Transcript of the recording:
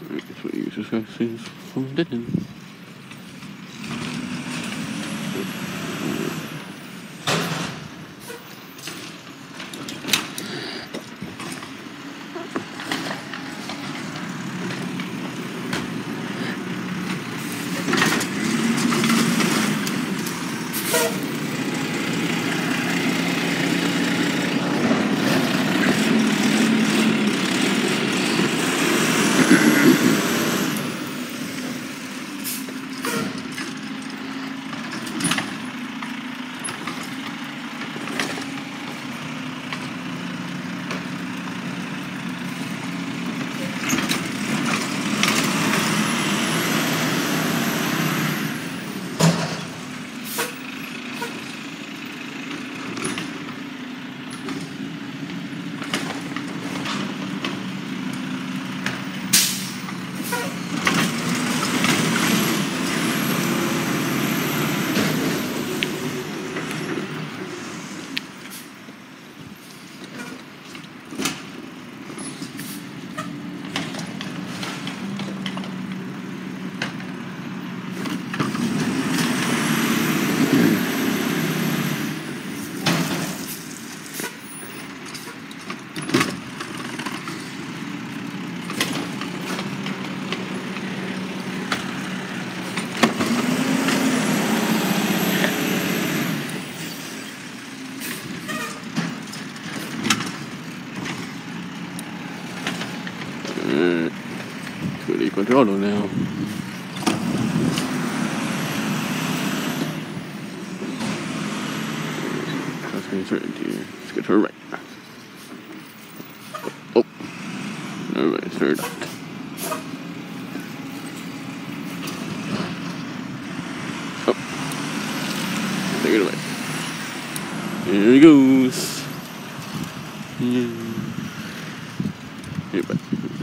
That's what you just got things from didn't. Fully controllo now. Trust me, certainty. Let's get her right. Oh, no, it's her not. Oh, take it away. Here he goes. Here, bud.